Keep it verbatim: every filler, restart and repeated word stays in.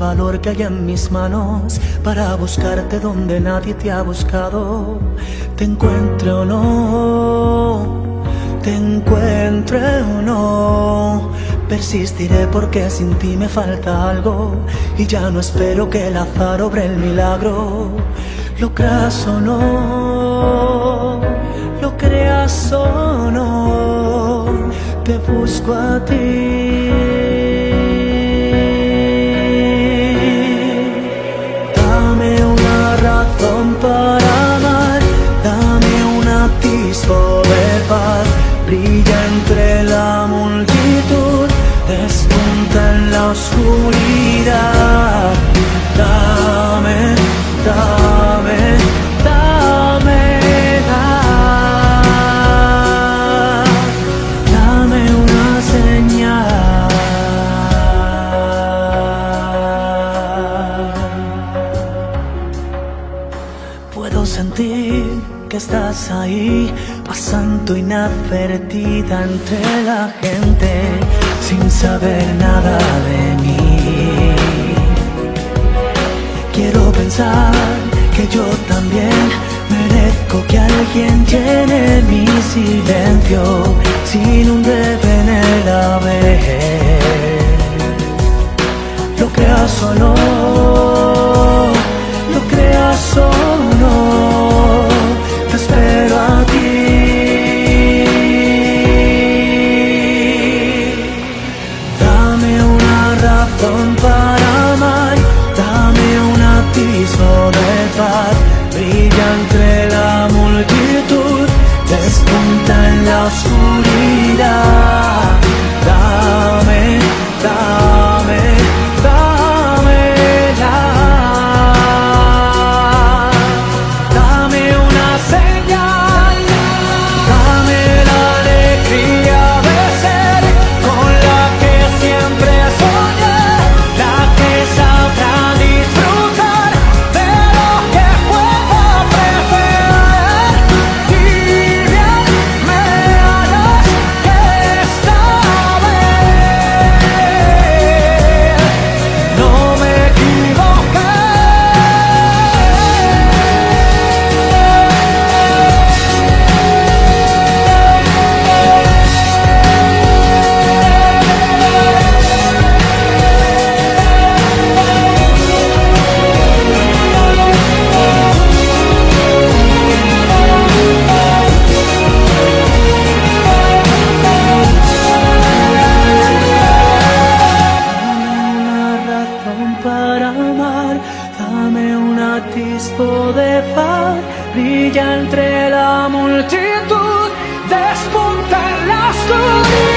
valor que hay en mis manos para buscarte donde nadie te ha buscado. Te encuentre o no, te encuentre o no, persistiré porque sin ti me falta algo y ya no espero que el azar obre el milagro. Lo creas o no, lo creas o no, te busco a ti. Dame una razón para amar, dame un atisbo de paz. Brilla entre la multitud, despunta en la oscuridad. Dame, dame, dame, da, dame una señal. Puedo sentir que estás ahí, pasando inadvertida entre la gente, sin saber nada de mí. Quiero pensar que yo también merezco que alguien llene mi silencio, sin un debe en el haber. Lo creas o no, lo creas o no, te espero a ti. Dame una razón para amar, dame un atisbo de paz. Brilla entre la multitud, despunta en la oscuridad. Dame, dame, dame la. Dame una señal, dame la alegría de ser con la que siempre soñé, la que sabrá disfrutar de lo que puedo ofrecer. Y bien me harás esta vez, no me equivoqué. Para amar, dame un atisbo de paz. Brilla entre la multitud, despunta en la oscuridad.